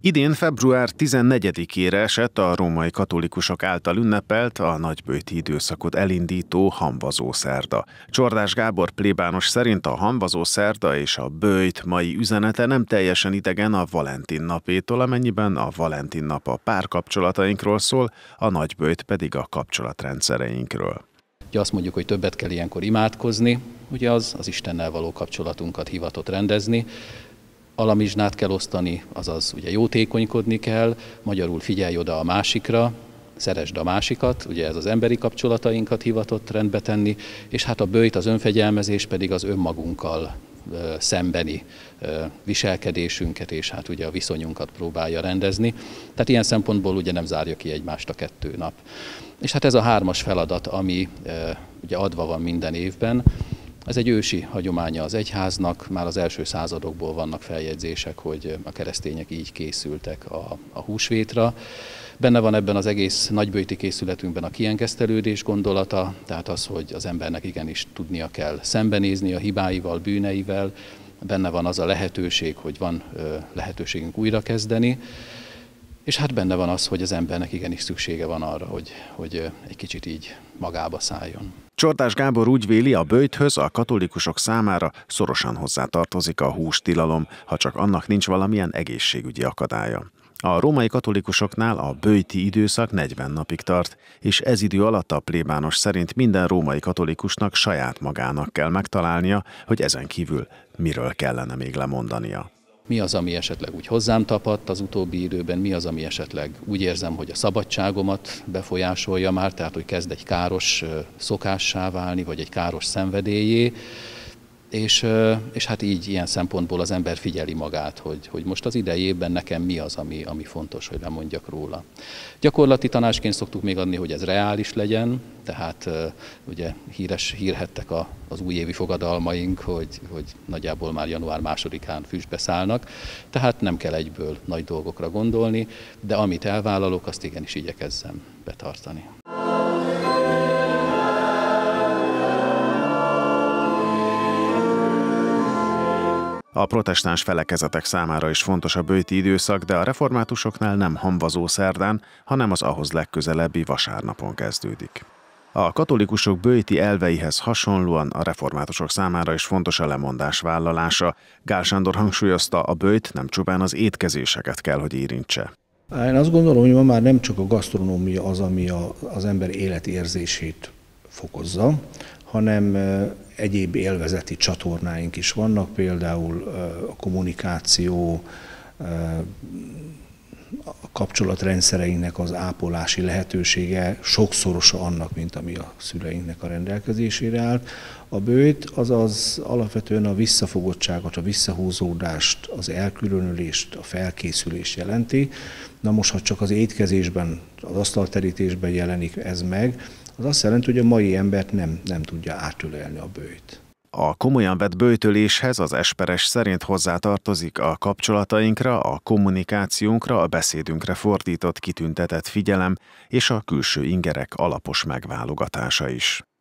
Idén február 14-ére esett a római katolikusok által ünnepelt, a nagyböjti időszakot elindító hamvazó szerda. Csordás Gábor plébános szerint a hamvazó szerda és a böjt mai üzenete nem teljesen idegen a Valentin napétól, amennyiben a Valentin nap a párkapcsolatainkról szól, a nagyböjt pedig a kapcsolatrendszereinkről. Ugye azt mondjuk, hogy többet kell ilyenkor imádkozni, ugye az Istennel való kapcsolatunkat hivatott rendezni. Alamizsnát kell osztani, azaz ugye jótékonykodni kell, magyarul figyelj oda a másikra, szeresd a másikat, ugye ez az emberi kapcsolatainkat hivatott rendbe tenni, és hát a böjt, az önfegyelmezés pedig az önmagunkkal szembeni viselkedésünket, és hát ugye a viszonyunkat próbálja rendezni. Tehát ilyen szempontból ugye nem zárja ki egymást a 2 nap. És hát ez a 3-as feladat, ami ugye adva van minden évben, ez egy ősi hagyománya az egyháznak, már az első századokból vannak feljegyzések, hogy a keresztények így készültek a húsvétra. Benne van ebben az egész nagyböjti készületünkben a kiengesztelődés gondolata, tehát az, hogy az embernek igenis tudnia kell szembenézni a hibáival, bűneivel. Benne van az a lehetőség, hogy van lehetőségünk újrakezdeni, és hát benne van az, hogy az embernek igenis szüksége van arra, hogy egy kicsit így magába szálljon. Csordás Gábor úgy véli, a böjthöz a katolikusok számára szorosan hozzátartozik a hústilalom, ha csak annak nincs valamilyen egészségügyi akadálya. A római katolikusoknál a böjti időszak 40 napig tart, és ez idő alatt a plébános szerint minden római katolikusnak saját magának kell megtalálnia, hogy ezen kívül miről kellene még lemondania. Mi az, ami esetleg úgy hozzám tapadt az utóbbi időben, mi az, ami esetleg úgy érzem, hogy a szabadságomat befolyásolja már, tehát hogy kezd egy káros szokássá válni, vagy egy káros szenvedélyé, és hát így ilyen szempontból az ember figyeli magát, hogy most az idei évben nekem mi az, ami fontos, hogy lemondjak róla. Gyakorlati tanácsként szoktuk még adni, hogy ez reális legyen, tehát ugye hírhettek az újévi fogadalmaink, hogy nagyjából már január 2-án füstbe szállnak, tehát nem kell egyből nagy dolgokra gondolni, de amit elvállalok, azt igenis igyekezzem betartani. A protestáns felekezetek számára is fontos a böjti időszak, de a reformátusoknál nem hamvazó szerdán, hanem az ahhoz legközelebbi vasárnapon kezdődik. A katolikusok böjti elveihez hasonlóan a reformátusok számára is fontos a lemondás vállalása. Gál Sándor hangsúlyozta, a böjt nem csupán az étkezéseket kell, hogy érintse. Én azt gondolom, hogy ma már nem csak a gasztronómia az, ami az ember életérzését fokozza, hanem egyéb élvezeti csatornáink is vannak, például a kommunikáció, a kapcsolatrendszereinknek az ápolási lehetősége sokszorosa annak, mint ami a szüleinknek a rendelkezésére állt. A böjt az alapvetően a visszafogottságot, a visszahúzódást, az elkülönülést, a felkészülést jelenti. Na most, ha csak az étkezésben, az asztalterítésben jelenik ez meg, az azt jelenti, hogy a mai embert nem tudja átölelni a böjt. A komolyan vett böjtöléshez az esperes szerint hozzátartozik a kapcsolatainkra, a kommunikációnkra, a beszédünkre fordított kitüntetett figyelem és a külső ingerek alapos megválogatása is.